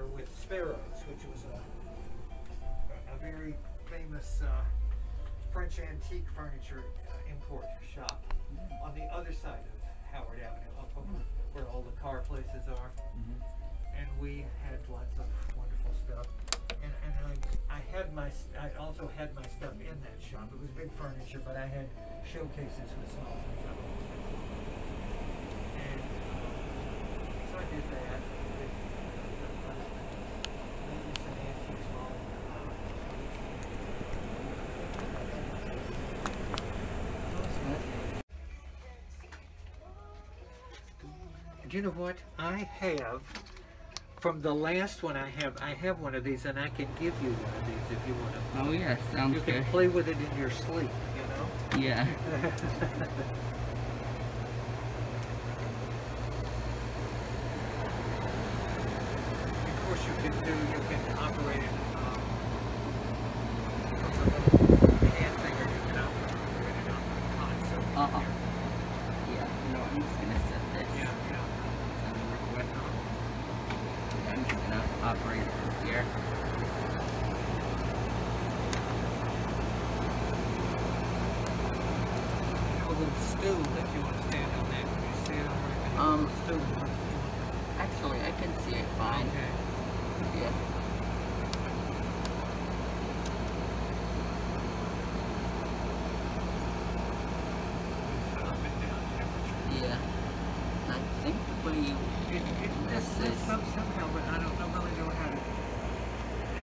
here with Sparrows, which was a very famous French antique furniture import shop on the other side of Howard Avenue, up where all the car places are. And we had lots of wonderful stuff. And I also had my stuff in that shop. It was big furniture, but I had showcases with small things. And so I did that. Maybe some antiques, small. Do you know what I have? From the last one I have one of these, and I can give you one of these if you want to. Oh yeah, sounds good. You can play with it in your sleep, you know? Yeah. Of course you can operate it from the little hand finger, you can operate it on the console. Yeah, no, I'm just gonna set this. Yeah. I'm just gonna operate it from here. A little stool if you want to stand on that. Can you see it over there? Stool. Actually, I can see it fine. Okay. Yeah.